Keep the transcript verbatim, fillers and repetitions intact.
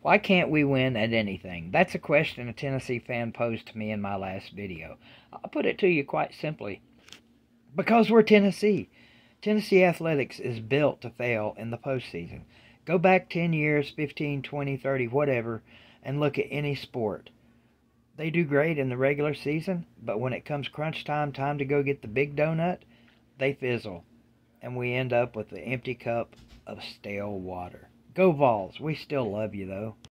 Why can't we win at anything? That's a question a Tennessee fan posed to me in my last video. I'll put it to you quite simply. Because we're Tennessee. Tennessee athletics is built to fail in the postseason. Go back ten years, fifteen, twenty, thirty, whatever, and look at any sport. They do great in the regular season, but when it comes crunch time, time to go get the big donut, they fizzle. And we end up with the empty cup of stale water. Go Vols. We still love you, though.